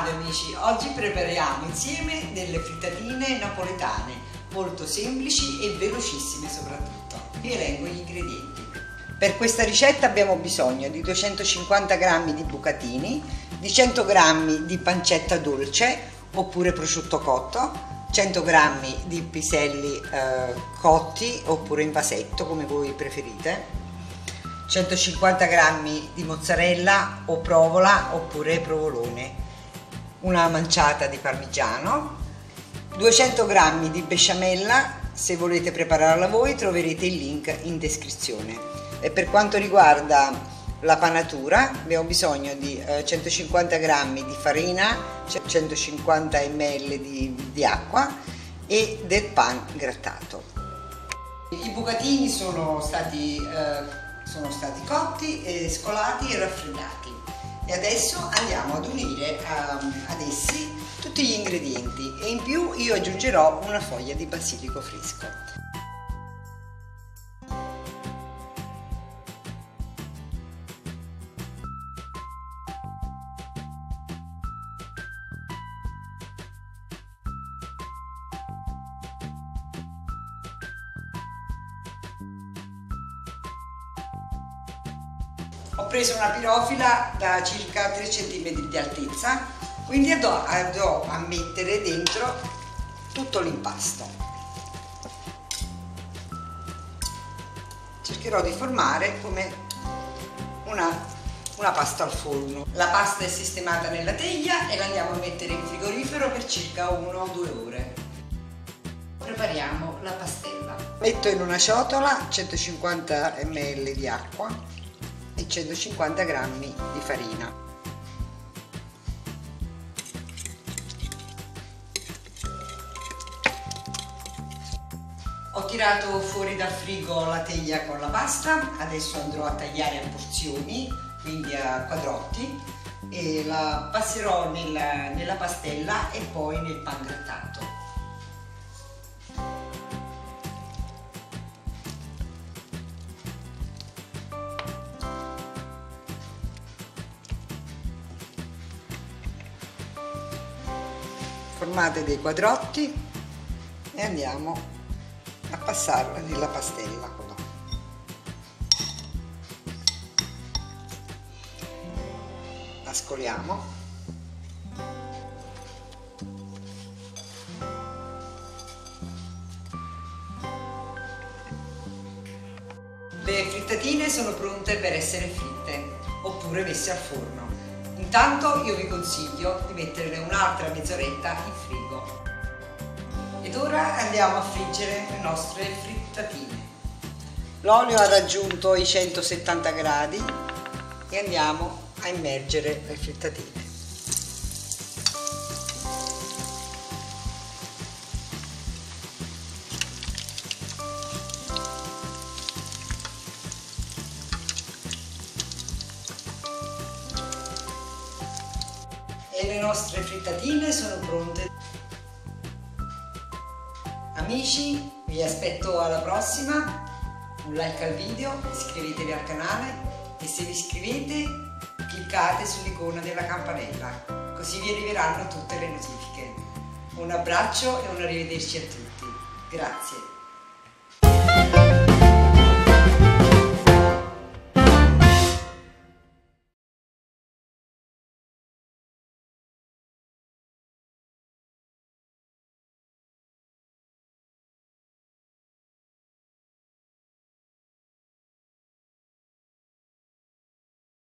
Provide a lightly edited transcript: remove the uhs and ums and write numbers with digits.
salve amici, oggi prepariamo insieme delle frittatine napoletane, molto semplici e velocissime soprattutto. Vi elenco gli ingredienti. Per questa ricetta abbiamo bisogno di 250 g di bucatini, di 100 g di pancetta dolce oppure prosciutto cotto, 100 g di piselli cotti oppure in vasetto come voi preferite, 150 g di mozzarella o provola oppure provolone, una manciata di parmigiano, 200 g di besciamella. Se volete prepararla voi troverete il link in descrizione. E per quanto riguarda la panatura abbiamo bisogno di 150 g di farina, 150 ml di acqua e del pan grattato. I bucatini sono stati cotti, scolati e raffreddati e adesso andiamo ad unire ad essi tutti gli ingredienti e in più io aggiungerò una foglia di basilico fresco. Ho preso una pirofila da circa 3 cm di altezza, quindi andrò a mettere dentro tutto l'impasto. Cercherò di formare come una pasta al forno. La pasta è sistemata nella teglia e la andiamo a mettere in frigorifero per circa 1 o 2 ore. Prepariamo la pastella. Metto in una ciotola 150 ml di acqua e 150 g di farina. Ho tirato fuori dal frigo la teglia con la pasta, adesso andrò a tagliare a porzioni, quindi a quadrotti, e la passerò nella pastella e poi nel pan grattato. Formate dei quadrotti e andiamo a passarla nella pastella. La scoliamo. Le frittatine sono pronte per essere fritte oppure messe al forno. Intanto io vi consiglio di metterle un'altra mezz'oretta in frigo. Ed ora andiamo a friggere le nostre frittatine. L'olio ha raggiunto i 170 gradi e andiamo a immergere le frittatine. E le nostre frittatine sono pronte. Amici, vi aspetto alla prossima, un like al video, iscrivetevi al canale e se vi iscrivete cliccate sull'icona della campanella, così vi arriveranno tutte le notifiche. Un abbraccio e un arrivederci a tutti. Grazie.